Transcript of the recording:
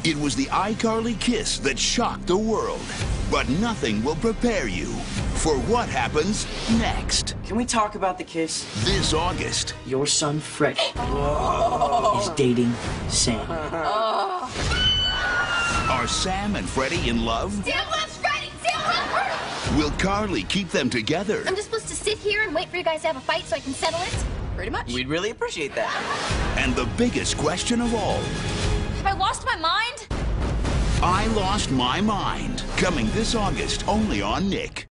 It was the iCarly kiss that shocked the world. But nothing will prepare you for what happens next. Can we talk about the kiss? This August. Your son, Freddie, is dating Sam. Are Sam and Freddie in love? Sam loves Freddie! Sam loves her! Will Carly keep them together? I'm just supposed to sit here and wait for you guys to have a fight so I can settle it? Pretty much. We'd really appreciate that. And the biggest question of all. Have I lost my mind? I Lost My Mind. Coming this August only on Nick.